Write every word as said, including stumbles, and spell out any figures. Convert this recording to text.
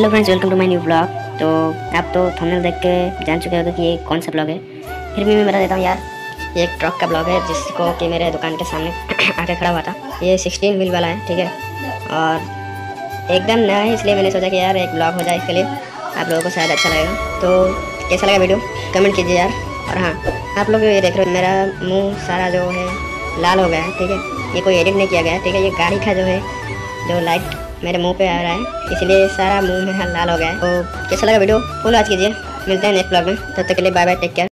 Hello friends, welcome to my new blog. तो आप तो थंबनेल देख के जान चुके होंगे कि ये कौन सा ब्लॉग है। फिर भी मैं बता देता हूँ यार, ये एक ट्रक का ब्लॉग है जिसको कि मेरे दुकान के सामने आके खड़ा हुआ था। ये सिक्सटीन व्हील वाला है, ठीक है, और एकदम नया है, इसलिए मैंने सोचा कि यार एक ब्लॉग हो जाए, इसके लिए आप लोगों को शायद अच्छा लगेगा। तो कैसा लगा वीडियो कमेंट कीजिए यार। और हाँ, आप लोग ये देख रहे हो मेरा मुँह सारा जो है लाल हो गया है, ठीक है। ये कोई एडिट नहीं किया गया है, ठीक है। ये गाड़ी का जो है जो लाइट मेरे मुंह पे आ रहा है, इसलिए सारा मुंह में लाल हो गया है। तो कैसा लगा वीडियो फुल आज कीजिए। मिलते हैं नेक्स्ट ब्लॉग में, तब तक के लिए बाय बाय, टेक केयर।